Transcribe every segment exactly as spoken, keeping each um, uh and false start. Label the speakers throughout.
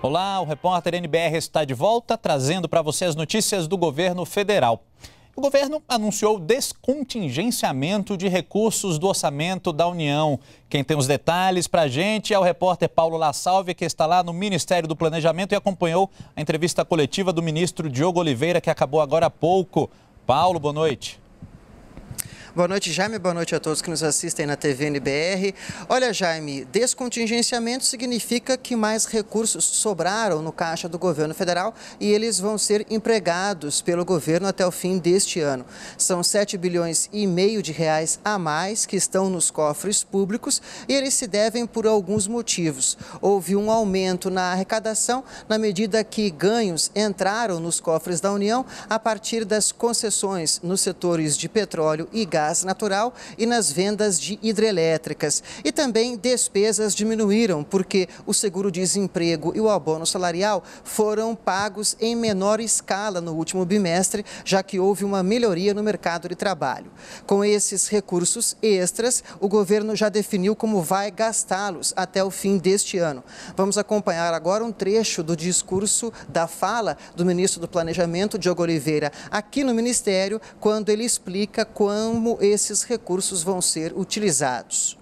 Speaker 1: Olá, o repórter N B R está de volta, trazendo para você as notícias do governo federal. O governo anunciou descontingenciamento de recursos do orçamento da União. Quem tem os detalhes para a gente é o repórter Paulo La Salve, que está lá no Ministério do Planejamento e acompanhou a entrevista coletiva do ministro Diogo Oliveira, que acabou agora há pouco. Paulo, boa noite.
Speaker 2: Boa noite, Jaime. Boa noite a todos que nos assistem na T V N B R. Olha, Jaime, descontingenciamento significa que mais recursos sobraram no caixa do governo federal e eles vão ser empregados pelo governo até o fim deste ano. São sete bilhões e meio de reais a mais que estão nos cofres públicos e eles se devem por alguns motivos. Houve um aumento na arrecadação na medida que ganhos entraram nos cofres da União a partir das concessões nos setores de petróleo e gás natural e nas vendas de hidrelétricas. E também despesas diminuíram, porque o seguro-desemprego e o abono salarial foram pagos em menor escala no último bimestre, já que houve uma melhoria no mercado de trabalho. Com esses recursos extras, o governo já definiu como vai gastá-los até o fim deste ano. Vamos acompanhar agora um trecho do discurso da fala do ministro do Planejamento, Diogo Oliveira, aqui no Ministério, quando ele explica como esses recursos vão ser utilizados.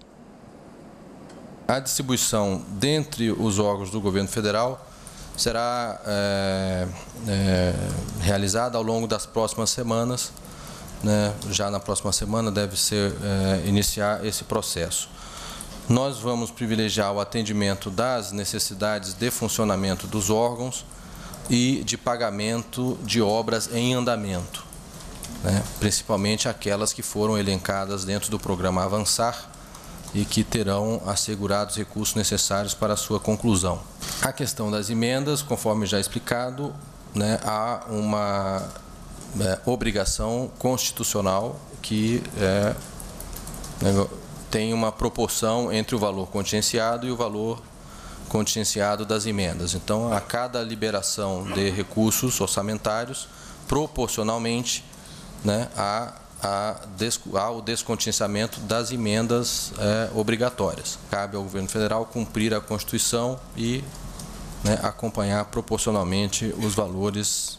Speaker 3: A distribuição dentre os órgãos do governo federal será é, é, realizada ao longo das próximas semanas, né? Já na próxima semana deve ser é, iniciar esse processo. Nós vamos privilegiar o atendimento das necessidades de funcionamento dos órgãos e de pagamento de obras em andamento. Né, principalmente aquelas que foram elencadas dentro do programa Avançar e que terão assegurados recursos necessários para a sua conclusão. A questão das emendas, conforme já explicado, né, há uma é, obrigação constitucional que é, né, tem uma proporção entre o valor contingenciado e o valor contingenciado das emendas. Então, a cada liberação de recursos orçamentários, proporcionalmente, Né, a, a des, ao descontingenciamento das emendas é, obrigatórias. Cabe ao governo federal cumprir a Constituição e né, acompanhar proporcionalmente os valores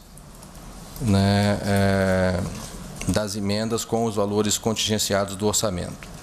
Speaker 3: né, é, das emendas com os valores contingenciados do orçamento.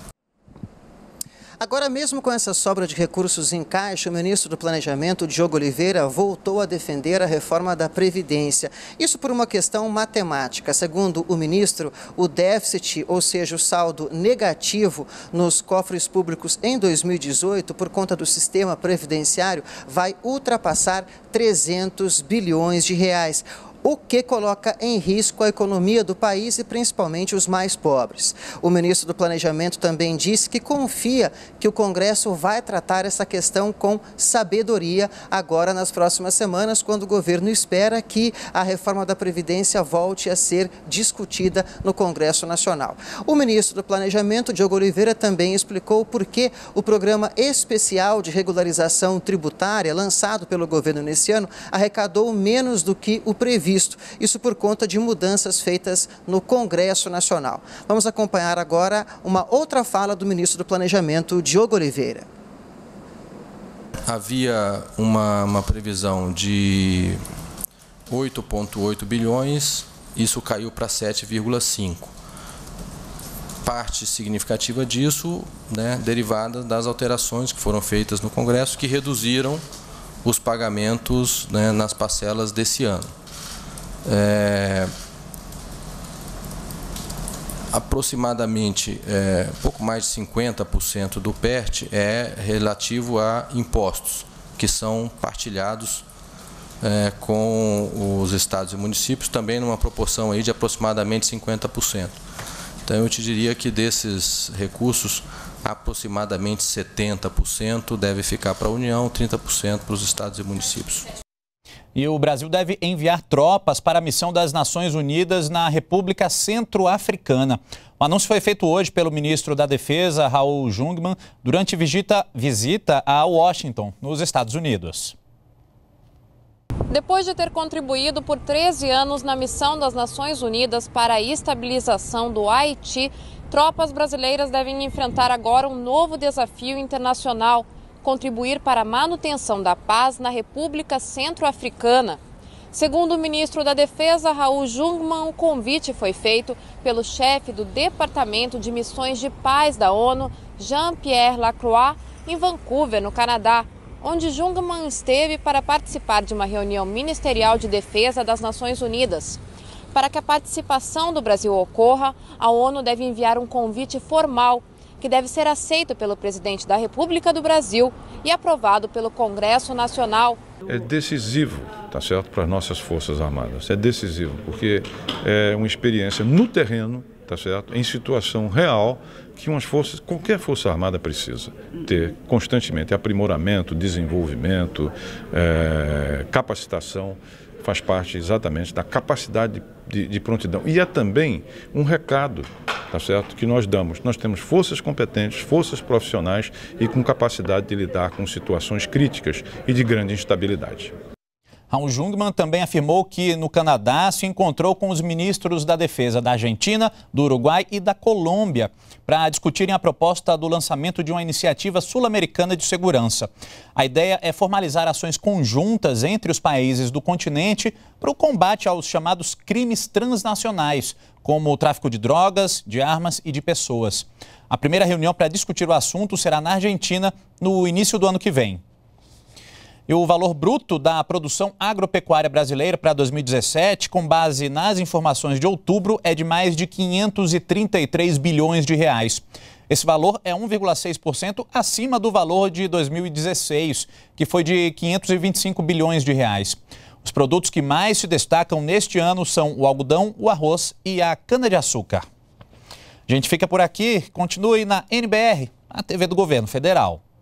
Speaker 2: Agora, mesmo com essa sobra de recursos em caixa, o ministro do Planejamento, Diogo Oliveira, voltou a defender a reforma da Previdência. Isso por uma questão matemática. Segundo o ministro, o déficit, ou seja, o saldo negativo nos cofres públicos em dois mil e dezoito, por conta do sistema previdenciário, vai ultrapassar trezentos bilhões de reais. O que coloca em risco a economia do país e principalmente os mais pobres. O ministro do Planejamento também disse que confia que o Congresso vai tratar essa questão com sabedoria agora nas próximas semanas, quando o governo espera que a reforma da Previdência volte a ser discutida no Congresso Nacional. O ministro do Planejamento, Diogo Oliveira, também explicou por que o programa especial de regularização tributária lançado pelo governo nesse ano arrecadou menos do que o previsto. Isso por conta de mudanças feitas no Congresso Nacional. Vamos acompanhar agora uma outra fala do ministro do Planejamento, Diogo Oliveira.
Speaker 3: Havia uma, uma previsão de oito vírgula oito bilhões, isso caiu para sete vírgula cinco. Parte significativa disso, né, derivada das alterações que foram feitas no Congresso, que reduziram os pagamentos, né, nas parcelas desse ano. É, aproximadamente é, pouco mais de cinquenta por cento do P E R T é relativo a impostos, que são partilhados é, com os estados e municípios, também numa proporção aí de aproximadamente cinquenta por cento. Então, eu te diria que desses recursos, aproximadamente setenta por cento deve ficar para a União, trinta por cento para os estados e municípios.
Speaker 1: E o Brasil deve enviar tropas para a missão das Nações Unidas na República Centro-Africana. O anúncio foi feito hoje pelo ministro da Defesa, Raul Jungmann, durante visita, visita a Washington, nos Estados Unidos.
Speaker 4: Depois de ter contribuído por treze anos na missão das Nações Unidas para a estabilização do Haiti, tropas brasileiras devem enfrentar agora um novo desafio internacional: contribuir para a manutenção da paz na República Centro-Africana. Segundo o ministro da Defesa, Raul Jungmann, o convite foi feito pelo chefe do Departamento de Missões de Paz da ONU, Jean-Pierre Lacroix, em Vancouver, no Canadá, onde Jungmann esteve para participar de uma reunião ministerial de defesa das Nações Unidas. Para que a participação do Brasil ocorra, a ONU deve enviar um convite formal, que deve ser aceito pelo presidente da República do Brasil e aprovado pelo Congresso Nacional.
Speaker 5: É decisivo, tá certo, para as nossas Forças Armadas. É decisivo, porque é uma experiência no terreno, tá certo, em situação real, que umas forças, qualquer Força Armada precisa ter constantemente aprimoramento, desenvolvimento, é, capacitação. Faz parte exatamente da capacidade de, de, de prontidão. E é também um recado, tá certo, que nós damos. Nós temos forças competentes, forças profissionais e com capacidade de lidar com situações críticas e de grande instabilidade.
Speaker 1: Raul Jungmann também afirmou que no Canadá se encontrou com os ministros da Defesa da Argentina, do Uruguai e da Colômbia para discutirem a proposta do lançamento de uma iniciativa sul-americana de segurança. A ideia é formalizar ações conjuntas entre os países do continente para o combate aos chamados crimes transnacionais, como o tráfico de drogas, de armas e de pessoas. A primeira reunião para discutir o assunto será na Argentina no início do ano que vem. E o valor bruto da produção agropecuária brasileira para dois mil e dezessete, com base nas informações de outubro, é de mais de quinhentos e trinta e três bilhões de reais. Esse valor é um vírgula seis por cento acima do valor de dois mil e dezesseis, que foi de quinhentos e vinte e cinco bilhões de reais. Os produtos que mais se destacam neste ano são o algodão, o arroz e a cana-de-açúcar. A gente fica por aqui, continue na N B R, a T V do Governo Federal.